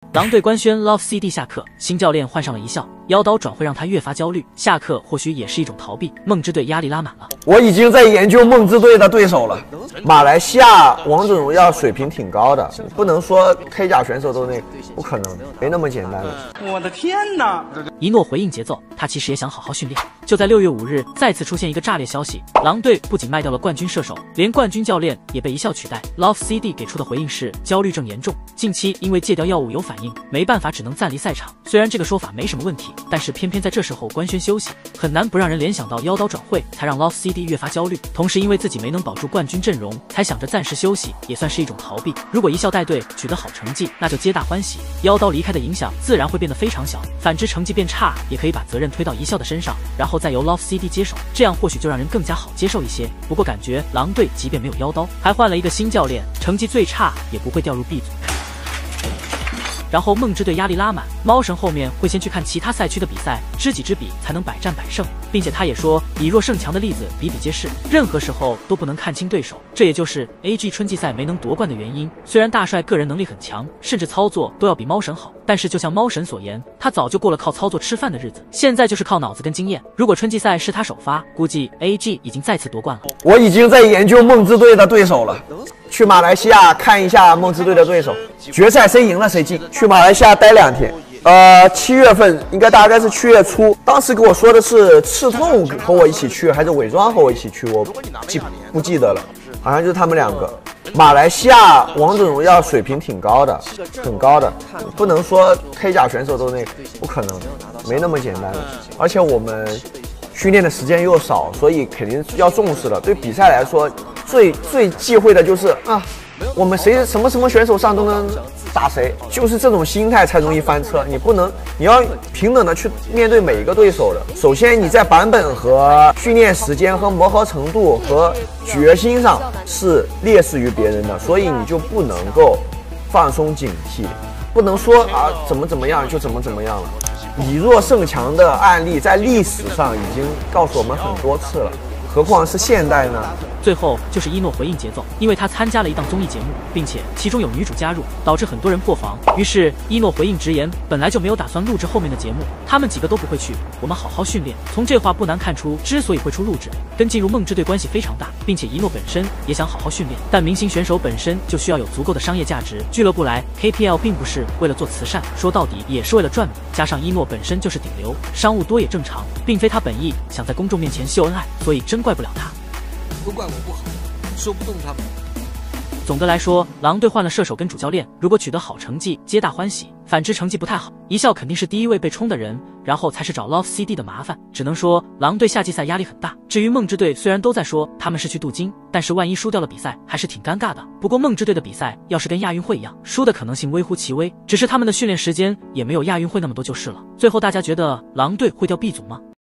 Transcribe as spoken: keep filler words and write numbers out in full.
狼队官宣 Love C D 下课，新教练换上了一笑，妖刀转会让他越发焦虑。下课或许也是一种逃避，梦之队压力拉满了。 我已经在研究梦之队的对手了。马来西亚王者荣耀水平挺高的，不能说 K 甲选手都那不可能，没那么简单的。 我的天哪！ 一诺回应节奏，他其实也想好好训练。就在六月五日，再次出现一个炸裂消息，狼队不仅卖掉了冠军射手，连冠军教练也被一笑取代。Love C D 给出的回应是焦虑症严重，近期因为戒掉药物有反应，没办法只能暂离赛场。虽然这个说法没什么问题，但是偏偏在这时候官宣休息，很难不让人联想到妖刀转会，才让 Love C D 越发焦虑。同时因为自己没能保住冠军阵容，才想着暂时休息，也算是一种逃避。如果一笑带队取得好成绩，那就皆大欢喜，妖刀离开的影响自然会变得非常小。反之成绩变差，也可以把责任推到一笑的身上，然后再由 Love C D 接手，这样或许就让人更加好接受一些。不过感觉狼队即便没有妖刀，还换了一个新教练，成绩最差也不会掉入 B 组。然后梦之队压力拉满，猫神后面会先去看其他赛区的比赛，知己知彼才能百战百胜，并且他也说以弱胜强的例子比比皆是，任何时候都不能看清对手，这也就是 A G 春季赛没能夺冠的原因。虽然大帅个人能力很强，甚至操作都要比猫神好，但是就像猫神所言，他早就过了靠操作吃饭的日子，现在就是靠脑子跟经验。如果春季赛是他首发，估计 A G 已经再次夺冠了。 我已经在研究梦之队的对手了。去马来西亚看一下梦之队的对手，决赛谁赢了谁进。去马来西亚待两天，呃，七月份应该大概是七月初，当时跟我说的是刺痛和我一起去，还是伪装和我一起去，我记不记得了，好像就是他们两个。马来西亚王者荣耀水平挺高的，很高的，不能说 K 甲选手都那不可能，没那么简单的。而且我们训练的时间又少，所以肯定要重视的。对比赛来说，最最忌讳的就是啊，我们谁什么什么选手上都能打谁，就是这种心态才容易翻车。你不能，你要平等的去面对每一个对手的。首先你在版本和训练时间和磨合程度和决心上是劣势于别人的，所以你就不能够放松警惕，不能说啊怎么怎么样就怎么怎么样了。以弱胜强的案例在历史上已经告诉我们很多次了，何况是现代呢？ 最后就是一诺回应节奏，因为他参加了一档综艺节目，并且其中有女主加入，导致很多人破防。于是一诺回应直言，本来就没有打算录制后面的节目，他们几个都不会去，我们好好训练。从这话不难看出，之所以会出录制，跟进入梦之队关系非常大，并且一诺本身也想好好训练。但明星选手本身就需要有足够的商业价值，俱乐部来 K P L 并不是为了做慈善，说到底也是为了赚米。加上一诺本身就是顶流，商务多也正常，并非他本意想在公众面前秀恩爱，所以真怪不了他。 都怪我不好，说不动他们。 总的来说，狼队换了射手跟主教练，如果取得好成绩，皆大欢喜；反之成绩不太好，一笑肯定是第一位被冲的人，然后才是找 Love C D 的麻烦。只能说，狼队夏季赛压力很大。至于梦之队，虽然都在说他们是去镀金，但是万一输掉了比赛，还是挺尴尬的。不过梦之队的比赛要是跟亚运会一样，输的可能性微乎其微，只是他们的训练时间也没有亚运会那么多就是了。最后大家觉得狼队会掉 B 组吗？